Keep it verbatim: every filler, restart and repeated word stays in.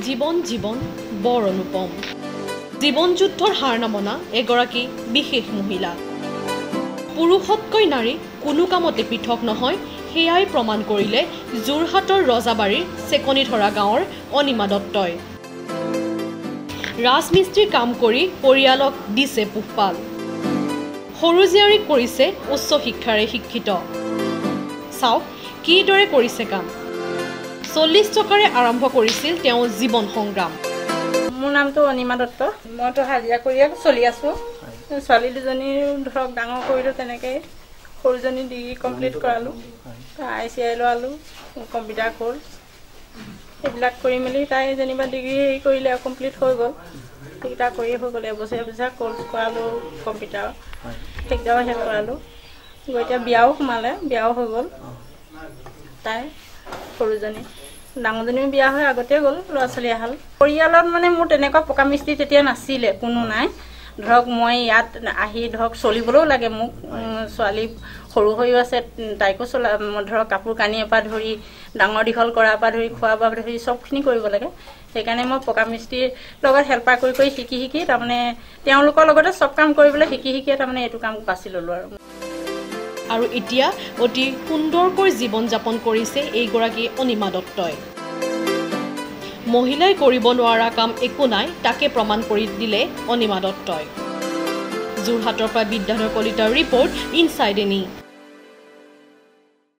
জীৱন জীৱন বৰ অনুপম জীৱন যুদ্ধৰ হাৰ নামনা এগৰাকী বিশেষ মহিলা পুৰুষতকৈ নাৰী কোনো কামতে পৃথক নহয় হেয়াই প্ৰমাণ কৰিলে যোৰহাটৰ ৰজাবাৰীৰ চেকনি ধৰা গাঁৱৰ অনিমা দত্তই ৰাজমিস্ত্ৰীৰ কাম কৰি পৰিয়ালক দিছে পোহপাল সৰু জীয়াৰীক কৰিছে উচ্চ শিক্ষাৰে শিক্ষিত চাওক কিদৰে কৰিছে কাম চল্লিশ টকাৰে আৰম্ভ কৰিছিল তেওঁ জীৱন সংগ্ৰাম মোৰ নামটো অনিমা দত্ত মইতো হাজিৰা কৰিয়ে চলি আছো ছোৱালী দুজনী ধৰক ডাঙৰ কৰিলো তেনেকে সৰুজনী ডিগ্ৰী কমপ্লিট কৰালো আই চি আই লোৱালো কম্পিউটাৰ কোৰ্চ এইবিলাক কৰি মেলি তাই যেনিবা ডিগ্ৰী কৰিলে কমপ্লিট হৈ গ'ল সেইকেইটা কৰি হৈ গ'ল এবছৰ এবছৰ কোৰ্চ কৰালো কম্পিউটাৰ এক্সাম শেষ কৰালো এতিয়া বিয়াও সোমালে বিয়াও হৈ গ'ল তাই সৰুজনী ডাঙৰজনীও বিয়া হৈ আগতে গ'ল ল'ৰা ছোৱালী আহাল পৰিয়ালত মানে মোৰ তেনেকুৱা পকা মিস্ত্ৰী তেতিয়া নাছিলে কোনো নাই ধৰক মই ইয়াত আহি ধৰক চলিবলৈও লাগে মোক ছোৱালী সৰু হৈও আছে তাইকো চলা ধৰক কাপোৰ কানিৰ পৰা ধৰি ডাঙৰ দীঘল কৰাৰ পৰা ধৰি খোৱা বোৱা ধৰি চবখিনি কৰিব লাগে সেইকাৰণে মই পকা মিস্ত্ৰীৰ লগত হেল্পাৰ কৰি কৰি শিকি শিকি তাৰমানে তেওঁলোকৰ লগতে চব কাম কৰিবলৈ শিকি শিকিয়ে তাৰমানে এইটো কাম বাছি ল'লো আৰু আৰু এতিয়া অতি সুন্দৰকৈ জীৱন যাপন কৰিছে এইগৰাকী অনিমা দত্তই মহিলাই কৰিব নোৱাৰা কাম একো নাই তাকে প্ৰমাণ কৰি দিলে অনিমা দত্তই যোৰহাটৰ পৰা বিদ্যাধৰ কলিতাৰ ৰিপৰ্ট ইনসাইড এনি